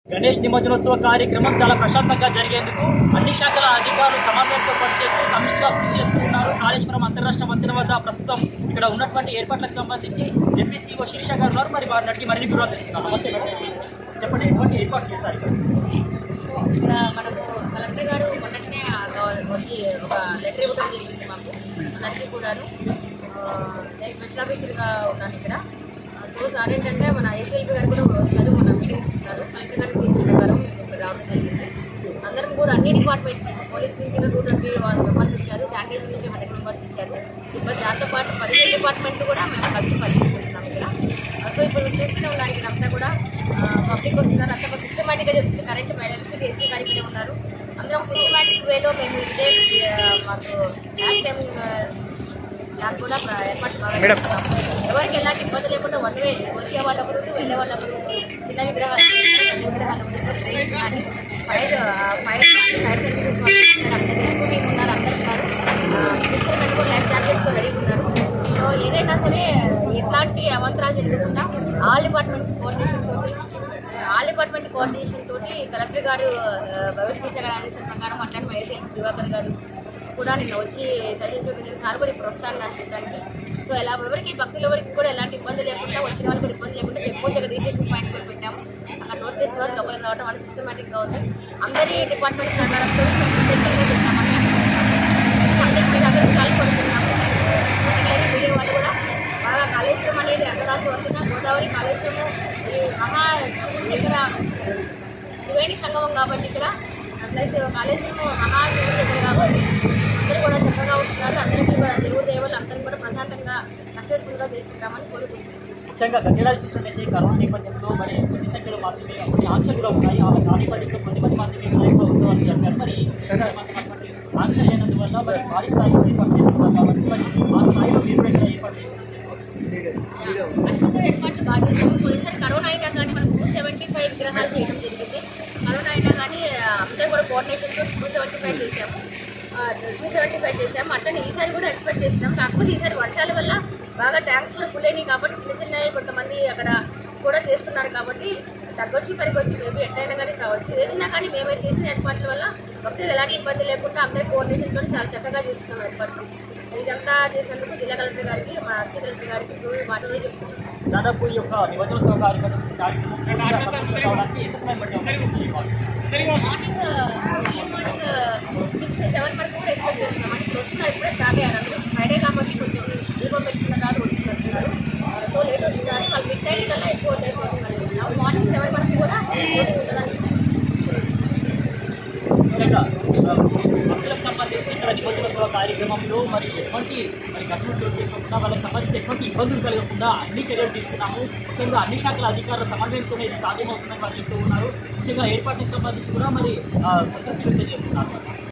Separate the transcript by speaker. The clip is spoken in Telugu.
Speaker 1: గణేష్ నిమజ్జనోత్సవ కార్యక్రమం చాలా ప్రశాంతంగా జరిగేందుకు అన్ని శాఖల అధికారులు సమన్వయంతో పనిచేస్తూ సమిష్టిగా కృషి చేస్తున్నారు. కాళేశ్వరం అంతర్రాష్ట్ర వంతెన వద్ద ప్రస్తుతం ఇక్కడ ఉన్నటువంటి ఏర్పాట్లకు సంబంధించి జెడ్పీసీఓ శిరీష గారు ఉన్నారు. మరి వారిని అడిగి మరిన్ని వివరాలు తెలుసుకున్నాం. నమస్తే చెప్పండి, ఎటువంటి ఏర్పాట్లు చేశారు
Speaker 2: ఇక్కడ మనకు కలెక్టర్ గారు మొన్ననే వచ్చి ఒక లెటర్ ఇవ్వడం జరిగింది మాకు అందరికీ కూడాను. నేను స్పెషల్ ఆఫీసర్గా ఉన్నాను ఇక్కడ. సో సార్ ఏంటంటే మన ఎస్ఎల్పీ గారు కూడా వచ్చారు, మన మీటింగ్ ఇస్తున్నారు. కలెక్టర్ గారికి తీసిన ప్రకారం మేము ఇక్కడ రావడం జరిగింది. అందరం కూడా అన్ని డిపార్ట్మెంట్ పోలీస్ నుంచి 220 మెంబర్స్ ఇచ్చారు, శానిటేషన్ నుంచి 100 మెంబర్స్ ఇచ్చారు. ఇప్పుడు దాంతో పాటు 15 డిపార్ట్మెంట్ కూడా మేము కలిసి పనిచేసుకుంటున్నాం ఇక్కడ. సో ఇప్పుడు చూస్తూనే ఉన్నారు ఇక్కడ అంతా కూడా పబ్లిక్ వస్తున్నారు. అంతా ఒక సిస్టమేటిక్గా జరుగుతుంది. కరెంట్ ఎలక్ట్రిసిటీ ఏసీ గారు ఇక్కడే ఉన్నారు. అందరం సిస్టమేటిక్ వేలో మేము ఇదే మాకు లాస్ట్ టైం దాన్ని కూడా ఏర్పాటు బాగా ఎవరికి ఎలాంటి ఇబ్బంది లేకుండా వన్ వే వచ్చే వాళ్ళు ఒకరు వెళ్ళే వాళ్ళు ఒకరు. చిన్న విగ్రహాలు పెద్ద విగ్రహాలు ట్రైన్స్ కానీ ఫైర్ సర్వీసెస్ అందరూ తీసుకుని ఉన్నారు. అందరు ఉన్నారు. ఫిషర్మెన్ కూడా లైఫ్ జాకెట్స్తో రెడీ ఉన్నారు. సో ఏదైనా సరే ఎట్లాంటి అవంతరాలు జరగకుండా ఆల్ డిపార్ట్మెంట్ కోఆర్డినేషన్ తోటి కలెక్టర్ గారు భవిష్యత్ ఆదేశం ప్రకారం అట్లాంటి వైఎస్ఎల్ దివాకర్ గారు కూడా నిన్న వచ్చి సజెషన్ సార్ కూడా ఇప్పుడు వస్తాను చూడడానికి. సో ఎలా ఎవరికి భక్తులు ఎవరికి కూడా ఎలాంటి ఇబ్బంది లేకుండా వచ్చిన వాళ్ళు కూడా ఇబ్బంది లేకుండా చెక్ పోస్ట్ దగ్గర రిజిస్ట్రేషన్ పాయింట్ కూడా పెట్టాము. అక్కడ నోట్ చేసుకున్నారు. లోపలికి రావడం అనేది సిస్టమేటిక్గా ఉంది. అందరి డిపార్ట్మెంట్ సహకారంతో చేస్తామని అందరూ కాలు కొడుతున్నాము. మీడియా వాళ్ళు కూడా బాగా కాళేశ్వరం అనేది అంతరాష్ట్ర వస్తున్న గోదావరి కాళేశ్వరము ఈ దగ్గర త్రివేణి సంగమం కాబట్టి ఇక్కడ ప్లస్ కాళేశ్వరము మహాశివుడి దగ్గర కాబట్టి అందరూ కూడా చక్కగా ఉంటున్నారు. అందరికీ కూడా దేవుడి దేవుళ్ళు అందరికీ కూడా ప్రశాంతంగా సక్సెస్ఫుల్గా చేసుకుంటామని కోరుకుంటున్నాం.
Speaker 1: ముఖ్యంగా గంజరాజు చూసినట్లయితే కరోనా నేపథ్యంలో మరి కొద్ది సంఖ్యలో మాత్రమే కొన్ని ఆంక్షలు కూడా ఉన్నాయి. ఆ నేపథ్యంలో కొద్దిమంది మాత్రమే వినాయక ఉత్సవాలు జరిపారు. మరి ఆంక్షలు అయినందువల్ల మరి భారీ స్థాయిలో ఏర్పాటు చేస్తున్నారు కాబట్టి మరి ఆ స్థాయిలో ఏర్పాటు
Speaker 2: ఏర్పాట్లు బాగా చేసాము. కొద్దిసారి కరోనా అయినా కానీ మనకు 275 విగ్రహాలు చేయడం జరిగింది. కరోనా అయినా కానీ అందరూ కూడా కోఆర్డినేషన్తో 275 చేసాము. అట్లనే ఈసారి కూడా ఎక్స్పెక్ట్ చేసినాం. కాకపోతే ఈసారి వర్షాల వల్ల బాగా ట్యాంక్స్ కూడా ఫుల్ అయినాయి కాబట్టి చిన్న చిన్నవి కొంతమంది అక్కడ కూడా చేస్తున్నారు కాబట్టి తగ్గొచ్చి పరిగొచ్చి మేబీ ఎట్లయినా కానీ కావచ్చు. ఏదైనా కానీ మేమైతే చేసిన ఏర్పాట్ల వల్ల భక్తులు ఎలాంటి ఇబ్బంది లేకుండా అందరి కోఆర్డినేషన్తో చాలా చక్కగా చేస్తున్నాం ఏర్పాట్లు. ఇదంతా చేసినందుకు జిల్లా కలెక్టర్ గారికి, మా అర్సీ కలెక్టర్ గారికి మాటలు చెప్తున్నాం.
Speaker 1: దాదాపు ఈ యొక్క నిమజ్జనోత్సవ కార్యక్రమం
Speaker 2: మార్నింగ్ 6-7 వరకు కూడా ఎక్స్పెక్ట్ చేస్తున్నాం. అంటే ఇప్పుడు వస్తున్నారు, ఇప్పుడే స్టార్ట్ అయ్యారు. అందరూ ఫ్రైడే కాబట్టి కొంచెం దీపం పెట్టుకున్న కాదు వస్తున్నారు. సో లేట్ వస్తున్నారు. వాళ్ళు మిడ్ నైట్ కల్లా ఎక్కువ అయిపోతుంది అనుకుంటున్నాం. మార్నింగ్ 7 వరకు కూడా షూటింగ్ ఉంటుందని.
Speaker 1: భక్తులకు సంబంధించి ఇక్కడ నిమజ్జనోత్సవ కార్యక్రమంలో మరి ఎటువంటి ఘటనలు చోటు చేసుకోకుండా వాళ్ళకి సంబంధించి ఎటువంటి ఇబ్బందులు కలగకుండా అన్ని చర్యలు తీసుకున్నాము. ముఖ్యంగా అన్ని శాఖల అధికారుల సమన్వయంతోనే ఇది సాధ్యమవుతుందని వాళ్ళు చెప్తూ ఉన్నారు. ముఖ్యంగా ఏర్పాట్లకు సంబంధించి కూడా మరి సంతృప్తి వ్యక్తం చేస్తున్నారు.